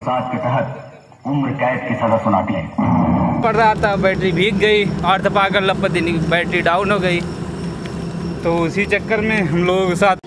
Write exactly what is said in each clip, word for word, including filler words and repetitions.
सात के तहत उम्र कैद की सजा सुनाती है। पड़ रहा था, बैटरी भीग गई और दबाकर लपट देनी, बैटरी डाउन हो गई। तो उसी चक्कर में हम लोगों के साथ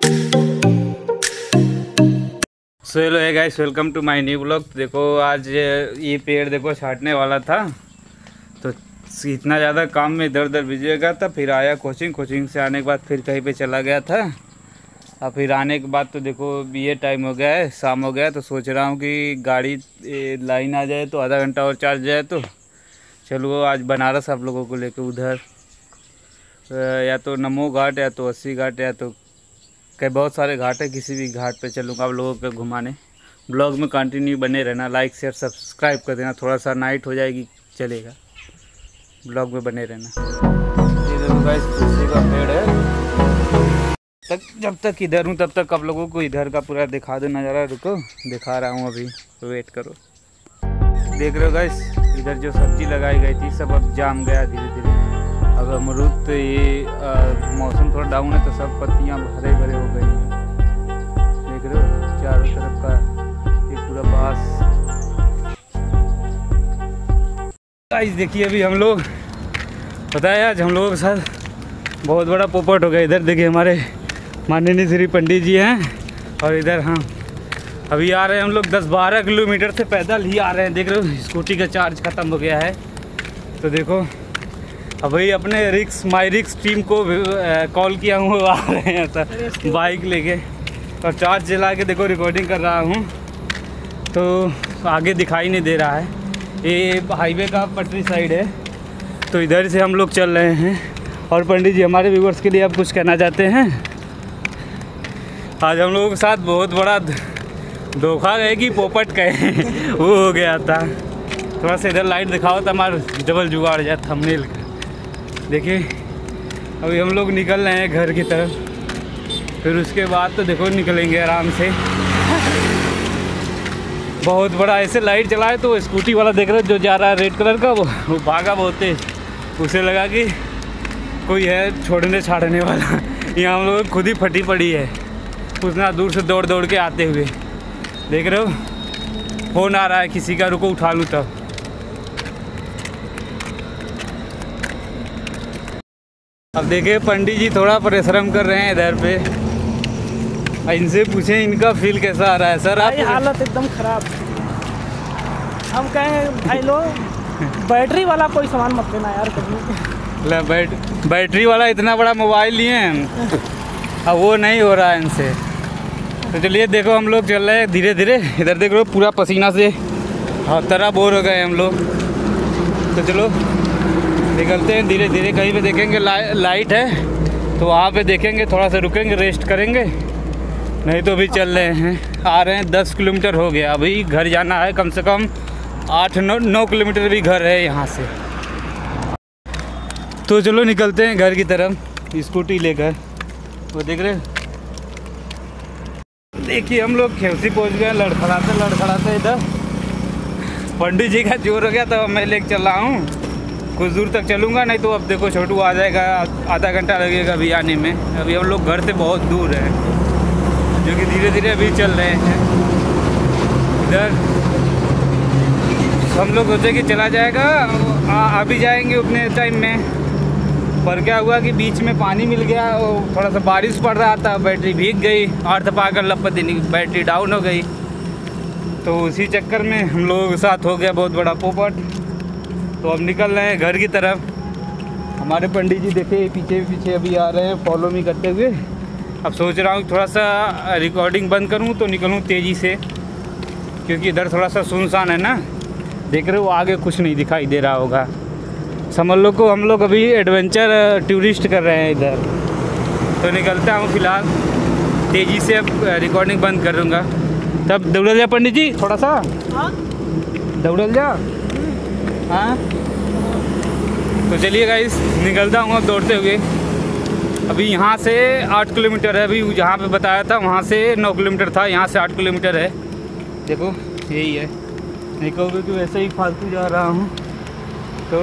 सो हेलो है guys, welcome to my new blog. देखो आज ये पेड़ देखो छाटने वाला था, तो इतना ज़्यादा काम में इधर उधर बिजी हो गया था। फिर आया कोचिंग, कोचिंग से आने के बाद फिर कहीं पे चला गया था। और फिर आने के बाद तो देखो ये टाइम हो गया है, शाम हो गया है। तो सोच रहा हूँ कि गाड़ी लाइन आ जाए तो आधा घंटा और चार्ज जाए तो चलो आज बनारस आप लोगों को लेके उधर या तो नमो घाट या तो अस्सी घाट या तो कई बहुत सारे घाट है, किसी भी घाट पे चलूँगा आप लोगों को घुमाने। ब्लॉग में कंटिन्यू बने रहना, लाइक शेयर सब्सक्राइब कर देना। थोड़ा सा नाइट हो जाएगी चलेगा, ब्लॉग में बने रहना। ये देखो गाइस तुलसी का पेड़ है। तक जब तक इधर हूँ तब तक आप लोगों को इधर का पूरा दिखा दो नज़ारा। रुको दिखा रहा हूँ, अभी वेट करो। देख रहे हो गाइस इधर जो सब्जी लगाई गई थी सब अब जाम गया धीरे धीरे। अब अमरूद तो ये आ, मौसम थोड़ा डाउन है तो सब पत्तियाँ हरे भरे हो गई हैं। देख रहे हो चारों तरफ का ये पूरा बास। गाइस देखिए अभी हम लोग पता है आज हम लोगों के साथ बहुत बड़ा पोपट हो गया। इधर देखिए हमारे माननीय श्री पंडित जी हैं और इधर हम अभी आ रहे हैं। हम लोग दस बारह किलोमीटर से पैदल ही आ रहे हैं। देख रहे हो स्कूटी का चार्ज ख़त्म हो गया है। तो देखो अभी अपने रिक्स माई रिक्स टीम को कॉल किया हूँ, आ रहे हैं तो बाइक लेके और चार्ज चला के देखो रिकॉर्डिंग कर रहा हूँ। तो आगे दिखाई नहीं दे रहा है, ये हाईवे का पटरी साइड है। तो इधर से हम लोग चल रहे हैं। और पंडित जी हमारे व्यूवर्स के लिए आप कुछ कहना चाहते हैं? आज हम लोगों के साथ बहुत बड़ा धोखा है कि पोपट कहे वो हो गया था। थोड़ा सा इधर लाइट दिखाओ तो हमारा डबल जुगाड़ जाए थंबनेल का। देखिए अभी हम लोग निकल रहे हैं घर की तरफ, फिर उसके बाद तो देखो निकलेंगे आराम से। बहुत बड़ा ऐसे लाइट चला है तो स्कूटी वाला देख रहे हो जो जा रहा है रेड कलर का, वो वो भागा बहुत तेज। उसे लगा कि कोई है छोड़ने छाड़ने वाला। यहाँ हम लोग खुद ही फटी पड़ी है उतना दूर से दौड़ दौड़ के आते हुए। देख रहे हो फ़ोन आ रहा है किसी का, रुको उठा लूँ तब। अब देखिए पंडित जी थोड़ा परिश्रम कर रहे हैं इधर पे। इनसे पूछें इनका फील कैसा आ रहा है। सर आप हालत एकदम खराब। हम कहें भाई लोग बैटरी वाला कोई सामान मत लेना यार कभी। ले बैट बैटरी वाला इतना बड़ा मोबाइल लिए हैं अब वो नहीं हो रहा है इनसे। तो चलिए देखो हम लोग चल रहे हैं धीरे धीरे। इधर देख लो पूरा पसीना से हर तरह बोर हो गए हम लोग। तो चलो निकलते हैं धीरे धीरे। कहीं पे देखेंगे ला, लाइट है तो वहाँ पे देखेंगे, थोड़ा सा रुकेंगे रेस्ट करेंगे। नहीं तो अभी चल रहे हैं, आ रहे हैं। दस किलोमीटर हो गया, अभी घर जाना है। कम से कम आठ नौ नौ किलोमीटर भी घर है यहाँ से। तो चलो निकलते हैं घर की तरफ स्कूटी लेकर। वो देख रहे देखिए हम लोग खेवसी पहुँच गए। लड़खड़ाते लड़खड़ाते इधर पंडित जी का जोर हो गया तो मैं लेके चल रहा हूँ। कुछ दूर तक चलूँगा, नहीं तो अब देखो छोटू आ जाएगा, आधा घंटा लगेगा अभी आने में। अभी हम लोग घर से बहुत दूर हैं, जो कि धीरे धीरे अभी चल रहे हैं। इधर हम लोग सोचे कि चला जाएगा, आ, अभी जाएंगे उतने टाइम में। पर क्या हुआ कि बीच में पानी मिल गया और थोड़ा सा बारिश पड़ रहा था, बैटरी भीग गई और दबाकर लपट देनी, बैटरी डाउन हो गई। तो उसी चक्कर में हम लोगों के साथ हो गया बहुत बड़ा पोपट। तो अब निकल रहे हैं घर की तरफ। हमारे पंडित जी देखे पीछे पीछे अभी आ रहे हैं फॉलो मी करते हुए। अब सोच रहा हूँ थोड़ा सा रिकॉर्डिंग बंद करूँ तो निकलूँ तेज़ी से, क्योंकि इधर थोड़ा सा सुनसान है ना। देख रहे हो आगे कुछ नहीं दिखाई दे रहा होगा। समझ लो को हम लोग अभी एडवेंचर टूरिस्ट कर रहे हैं इधर। तो निकलता हूँ फिलहाल तेज़ी से। अब रिकॉर्डिंग बंद करूँगा तब दौड़ जा पंडित जी थोड़ा सा। दौड़ जा हाँ। तो चलिए गाइस निकलता हूँ अब दौड़ते हुए। अभी यहाँ से आठ किलोमीटर है, अभी जहाँ पे बताया था वहाँ से नौ किलोमीटर था, यहाँ से आठ किलोमीटर है। देखो यही है, नहीं कहोगे कि वैसे ही फालतू जा रहा हूँ। तो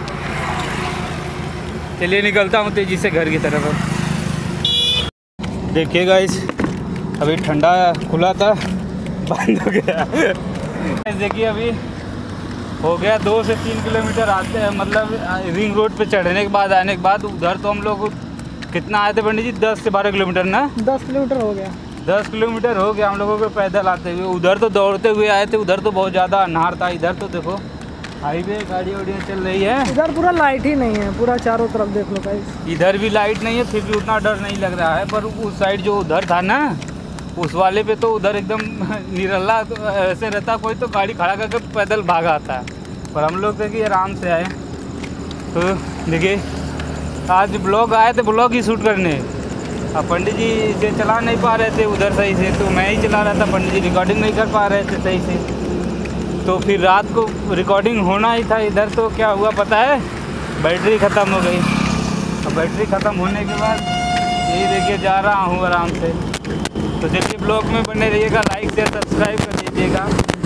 चलिए निकलता हूँ तेज़ी से घर की तरफ। देखिए गाइस अभी ठंडा खुला था, बंद हो गया। देखिए अभी हो गया दो से तीन किलोमीटर आते हैं, मतलब रिंग रोड पे चढ़ने के बाद आने के बाद उधर तो हम लोग कितना आए थे पंडित जी, दस से बारह किलोमीटर ना? दस किलोमीटर हो गया। दस किलोमीटर हो गया हम लोगों को पैदल आते हुए। उधर तो दौड़ते हुए आए थे, उधर तो बहुत ज़्यादा अनहार था। इधर तो देखो हाईवे गाड़ी वाड़ियाँ चल रही है। इधर पूरा लाइट ही नहीं है, पूरा चारों तरफ देख लो गाइस। इधर भी लाइट नहीं है, फिर भी उतना डर नहीं लग रहा है। पर उस साइड जो उधर था ना, उस वाले पे तो उधर एकदम निरल्ला ऐसे रहता, कोई तो गाड़ी खड़ा करके पैदल भागा आता है। पर हम लोग थे कि आराम से आए। तो देखिए आज ब्लॉग आए थे ब्लॉग ही शूट करने। अब पंडित जी इसे चला नहीं पा रहे थे उधर सही से, तो मैं ही चला रहा था। पंडित जी रिकॉर्डिंग नहीं कर पा रहे थे सही से, तो फिर रात को रिकॉर्डिंग होना ही था। इधर तो क्या हुआ पता है, बैटरी ख़त्म हो गई। अब बैटरी ख़त्म होने के बाद यही देखिए जा रहा हूँ आराम से। तो चलिए ब्लॉग में बने रहिएगा, लाइक शेयर सब्सक्राइब कर दीजिएगा।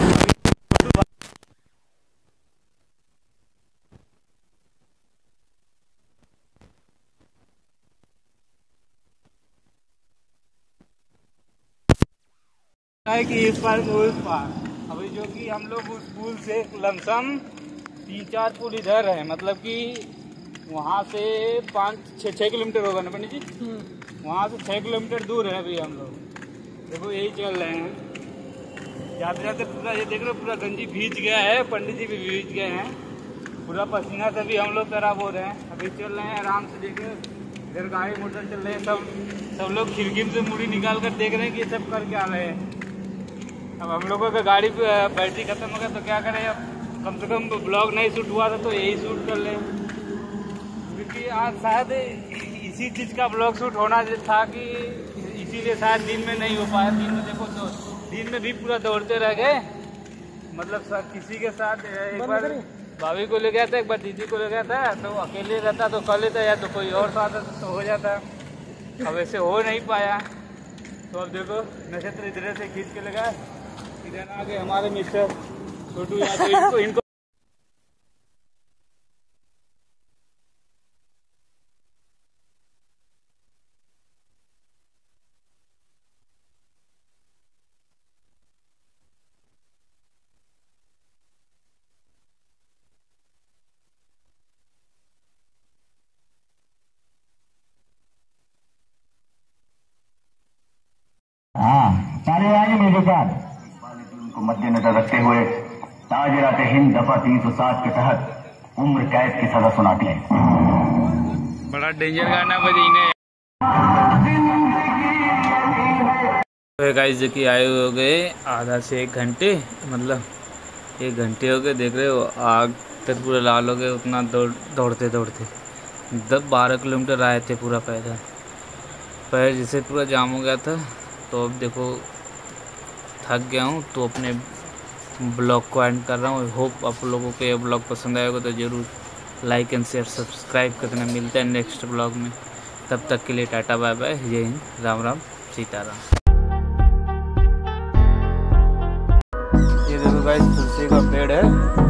है कि इस पार उस पार, अभी जो कि हम लोग उस पुल से लमसम तीन चार पुल इधर है, मतलब कि वहाँ से पाँच छः छः किलोमीटर होगा ना पंडित जी? वहाँ से छः किलोमीटर दूर है अभी हम लोग। देखो यही चल रहे हैं जाते जाते। पूरा ये देख लो पूरा गंजी भीज गया है, पंडित जी भी भीज गए हैं, पूरा पसीना से भी हम लोग खराब हो रहे हैं। अभी चल रहे हैं आराम से। देखो इधर गाड़ी मोटर चल रहे हैं, सब सब लोग खिड़की से मुड़ी निकाल कर देख रहे हैं कि ये सब कर क्या रहे हैं। अब हम लोगों का गाड़ी पे बैटरी खत्म हो गया तो क्या करें, अब कम से कम ब्लॉग नहीं शूट हुआ था तो यही शूट कर लें। क्योंकि आज शायद इसी चीज़ का ब्लॉग शूट होना था, कि इसीलिए शायद दिन में नहीं हो पाया। दिन में देखो तो दिन में भी पूरा दौड़ते रह गए, मतलब किसी के साथ एक बार भाभी को ले गया था, एक बार दीदी को ले गया था, तो अकेले रहता तो कर लेता, या तो कोई और साथ तो हो जाता। अब ऐसे हो नहीं पाया। तो अब देखो नक्षत्र इधर से खींच के लगा, इधर आगे हमारे मिस्टर छोटू यादव, इनको इनको हाँ सारे आए मेरे साथ। को मद्देनजर रखते हुए ताजरात हिंद दफा तीन सौ सात के तहत उम्र कैद की सजा सुनाती है। बड़ा डेंजर गाना बजीने गाइस, जो कि आए हो गए आधा से एक घंटे, मतलब एक घंटे हो गए। देख रहे हो आग तक पूरा लाल हो गए, उतना दौड़ दौड़ते दौड़ते दस बारह किलोमीटर आए थे पूरा पैदल। पैर जैसे पूरा जाम हो गया था। तो अब देखो थक गया हूँ, तो अपने ब्लॉग को एंड कर रहा हूँ। होप आप लोगों को ये ब्लॉग पसंद आएगा, तो ज़रूर लाइक एंड शेयर सब्सक्राइब करना। मिलता है नेक्स्ट ब्लॉग में, तब तक के लिए टाटा बाय बाय, जय हिंद, राम राम, सीताराम। ये देखो गाइस तुलसी का पेड़ है।